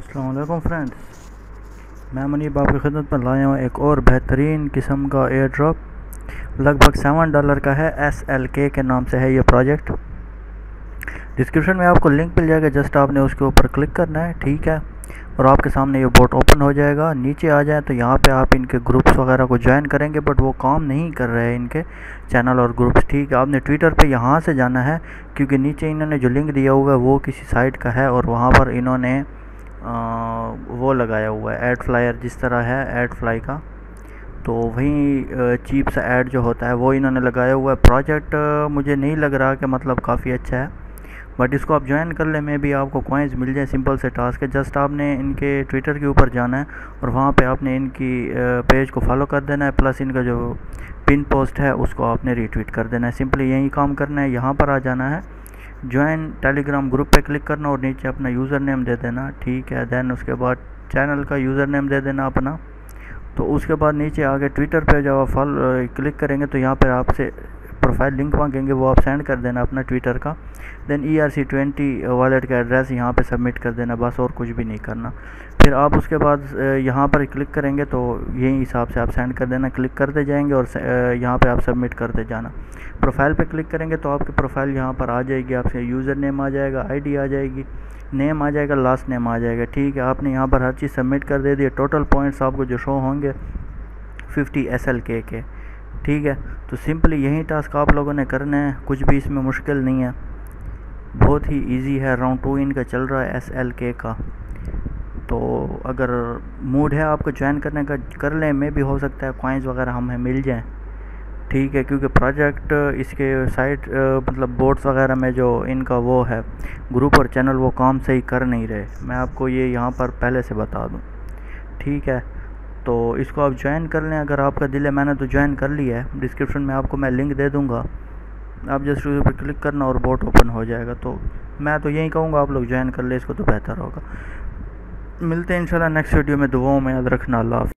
अस्सलाम वालेकुम फ्रेंड्स, मैं मुनीब आपकी खिदमत में लाया हूँ एक और बेहतरीन किस्म का एयर ड्रॉप। लगभग $7 का है। SLK के नाम से है ये प्रोजेक्ट। डिस्क्रिप्शन में आपको लिंक मिल जाएगा, जस्ट आपने उसके ऊपर क्लिक करना है, ठीक है। और आपके सामने ये बोट ओपन हो जाएगा। नीचे आ जाए तो यहाँ पे आप इनके ग्रुप्स वगैरह को ज्वाइन करेंगे, बट वो काम नहीं कर रहे हैं इनके चैनल और ग्रुप्स, ठीक है। आपने ट्विटर पे यहाँ से जाना है, क्योंकि नीचे इन्होंने जो लिंक दिया हुआ है वो किसी साइट का है और वहाँ पर इन्होंने वो लगाया हुआ है ऐड फ्लायर, जिस तरह है ऐड फ्लाई का, तो वहीं चीप सा ऐड जो होता है वो इन्होंने लगाया हुआ है। प्रोजेक्ट मुझे नहीं लग रहा कि मतलब काफ़ी अच्छा है, बट इसको आप ज्वाइन कर ले में भी आपको कॉइन्स मिल जाए। सिंपल से टास्क है, जस्ट आपने इनके ट्विटर के ऊपर जाना है और वहाँ पे आपने इनकी पेज को फॉलो कर देना है, प्लस इनका जो पिन पोस्ट है उसको आपने रीट्वीट कर देना है। सिंपली यही काम करना है। यहाँ पर आ जाना है, ज्वाइन टेलीग्राम ग्रुप पे क्लिक करना और नीचे अपना यूज़र नेम दे देना, ठीक है। देन उसके बाद चैनल का यूज़र नेम दे देना अपना। तो उसके बाद नीचे आगे ट्विटर पे जब आप क्लिक करेंगे तो यहाँ पर आपसे प्रोफाइल लिंक मांगेंगे, वो आप सेंड कर देना अपना ट्विटर का। देन ERC20 वॉलेट का एड्रेस यहाँ पे सबमिट कर देना, बस और कुछ भी नहीं करना। फिर आप उसके बाद यहाँ पर क्लिक करेंगे तो यही हिसाब से आप सेंड कर देना, क्लिक करते जाएंगे और यहाँ पे आप सबमिट करते जाना। प्रोफाइल पे क्लिक करेंगे तो आपकी प्रोफाइल यहाँ पर आ जाएगी, आपसे यूज़र नेम आ जाएगा, ID आ जाएगी, नेम आ जाएगा, लास्ट नेम आ जाएगा, ठीक है। आपने यहाँ पर हर चीज़ सबमिट कर दे दी। टोटल पॉइंट्स आपको जो शो होंगे 50 SLK के, ठीक है। तो सिंपली यही टास्क आप लोगों ने करना है, कुछ भी इसमें मुश्किल नहीं है, बहुत ही इजी है। राउंड 2 इनका चल रहा है SLK का। तो अगर मूड है आपको ज्वाइन करने का, कर लें, में भी हो सकता है कॉइन्स वगैरह हमें मिल जाएं, ठीक है। क्योंकि प्रोजेक्ट इसके साइट मतलब बोट्स वगैरह में जो इनका वो है ग्रुप और चैनल, वो काम सही कर नहीं रहे। मैं आपको ये यहाँ पर पहले से बता दूँ, ठीक है। तो इसको आप ज्वाइन कर लें अगर आपका दिल है। मैंने तो ज्वाइन कर लिया है, डिस्क्रिप्शन में आपको मैं लिंक दे दूँगा, आप जस्ट उस पर क्लिक करना और बोट ओपन हो जाएगा। तो मैं तो यही कहूँगा आप लोग ज्वाइन कर ले इसको, तो बेहतर होगा। मिलते हैं इंशाल्लाह नेक्स्ट वीडियो में। दुआओं में याद रखना। अल्लाह हाफ़िज़।